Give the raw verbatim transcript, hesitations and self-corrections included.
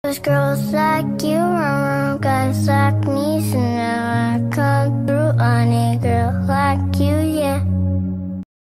Those girls like you, run, run, guys like me, so